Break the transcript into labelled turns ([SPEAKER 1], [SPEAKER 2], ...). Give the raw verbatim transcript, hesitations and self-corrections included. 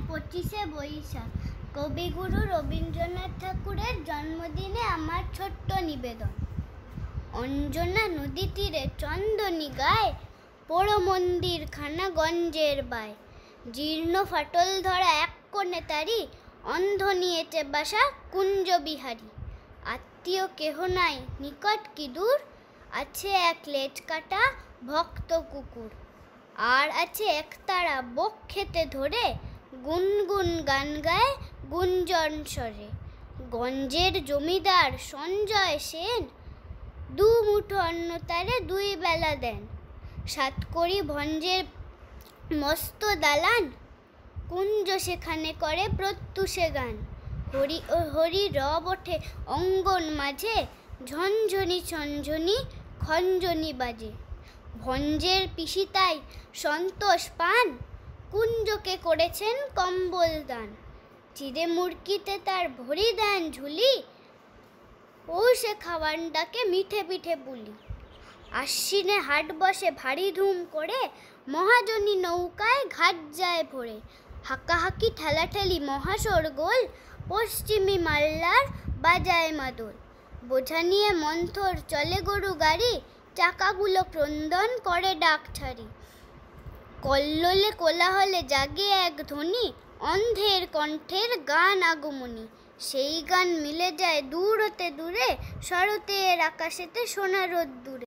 [SPEAKER 1] পঁচিশে বৈশাখ কবিগুরু রবীন্দ্রনাথ ঠাকুরের জন্মদিনে আমার ছোট্ট নিবেদন। অঞ্জনা নদী তীরে চন্দনী গায়ে পোড়ো মন্দির খানা গঞ্জের বায়। জীর্ণ ফাটল ধরা এক কোণে তারি অন্ধ নিয়েছে বাসা কুঞ্জ বিহারী। আত্মীয় কেহ নাই নিকট কি দূর, আছে এক লেজ কাটা ভক্ত কুকুর। আর আছে একতারা বক খেতে ধরে গুনগুন গান গায় গুঞ্জন স্বরে। গঞ্জের জমিদার সঞ্জয় সেন দু মুঠো অন্ন তারে দুই বেলা দেন। সাতকড়ি ভঞ্জের মস্ত দালান কুঞ্জ সেখানে করে প্রত্যুষে গান। হরি ও হরি রব ওঠে অঙ্গন মাঝে, ঝনঝনি ঝনঝনি খঞ্জনি বাজে। ভঞ্জের পিসিতাই সন্তোষ পান কুঞ্জকে করেছেন কম্বল দান। চিড়ে মুরকিতে তার ভরি দেন ঝুলি, পৌষে খাওয়ান ডাকে মিঠে পিঠে বুলি। আশ্বিনে হাট বসে ভারী ধুম করে, মহাজনী নৌকায় ঘাট যায় ভরে। হাকাহাকি ঠেলাঠেলি মহাশোর গোল, পশ্চিমী মাল্লার বাজায় মাদল। বোঝা নিয়ে মন্থর চলে গরু গাড়ি, চাকাগুলো ক্রন্দন করে ডাক ছাড়ি। কল্লোলে কোলাহলে জাগে এক ধ্বনি, অন্ধের কণ্ঠের গান আগমনী। সেই গান মিলে যায় দূর হতে দূরে, শরতের আকাশেতে সোনা রোদ্দুরে।